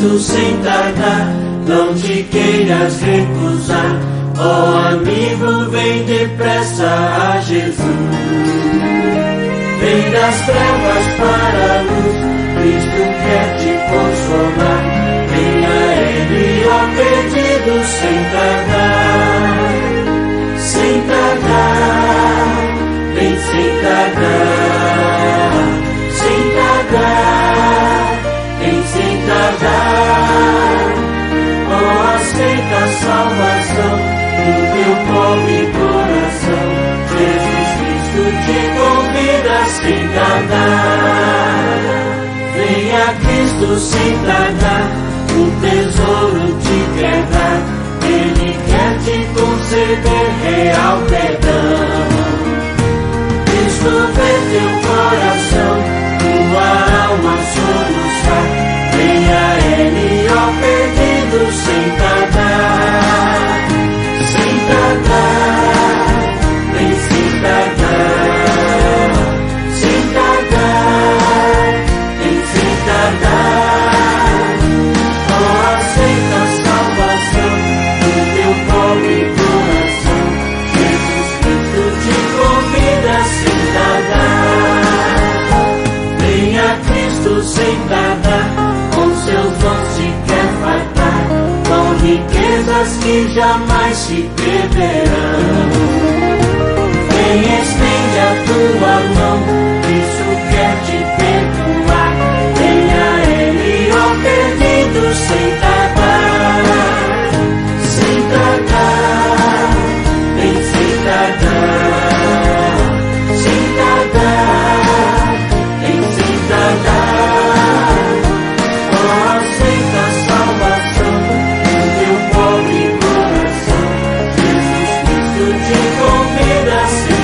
Cristo sem tardar, não te queiras recusar. Ó amigo, vem depressa a Jesus. Vem das trevas para a luz, Cristo quer te consolar. Vem a Ele, ó perdido, sem tardar, sem tardar. Vem sem tardar, sem tardar, vem sem tardar. Ó, aceita a salvação do teu pobre coração. Jesus Cristo te convida sem tardar. Venha Cristo sem tardar, o tesouro te quer dar. Ele quer te conceder real perdão. Cristo vê teu coração, tua alma soluçar. Venha Ele, ó perdido, sem tardar, sem tardar, vem sem tardar, sem tardar, vem sem tardar. Oh, aceita a salvação do teu pobre coração. Jesus Cristo te convida sem tardar. Venha Cristo sem tardar, com seus dons te quer fartar, com riquezas que jamais se perderão. Vem, estende a tua mão, Cristo quer te perdoar. Venha Ele, ó perdido, sem tardar, sem tardar, vem sem tardar, sem tardar, vem sem tardar. Oh, aceita a salvação do teu pobre coração. Jesus Cristo te convida sem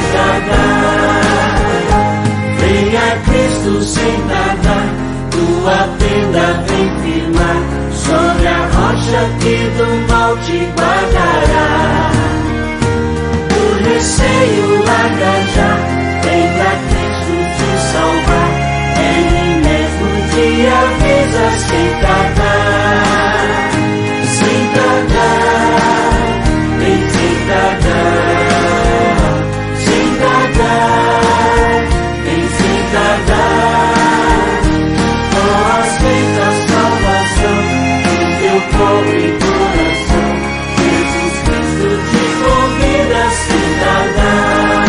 tardar. Venha Cristo sem tardar, tua tenda vem firmar, sobre a rocha que do mal te guardará. O receio larga já, vem pra Cristo te salvar. Ele mesmo te avisa sem tardar, sem tardar, vem sem tardar, sem tardar, vem sem tardar. Oh, aceita a salvação do teu pobre coração. Jesus Cristo te convida sem tardar.